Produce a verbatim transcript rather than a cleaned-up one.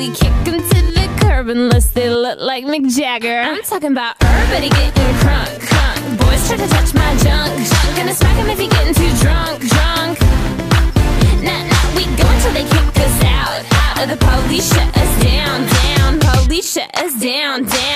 we kick them to the curb unless they look like Mick Jagger. I'm talking about everybody getting crunk, crunk. Boys try to touch my junk, junk. Gonna smack him if you're getting too drunk, drunk. Nah, nah, we go until they kick us out, out. Or the police shut us down, down. Police shut us down, down.